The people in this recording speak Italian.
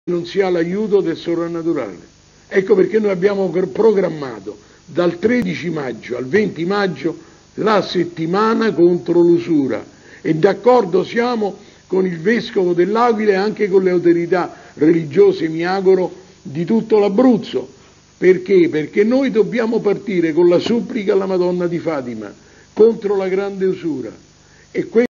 non si ha l'aiuto del sovrannaturale. Ecco perché noi abbiamo programmato dal 13 maggio al 20 maggio la settimana contro l'usura e d'accordo siamo con il Vescovo dell'Aquila e anche con le autorità religiose, mi auguro, di tutto l'Abruzzo. Perché? Perché noi dobbiamo partire con la supplica alla Madonna di Fatima contro la grande usura. E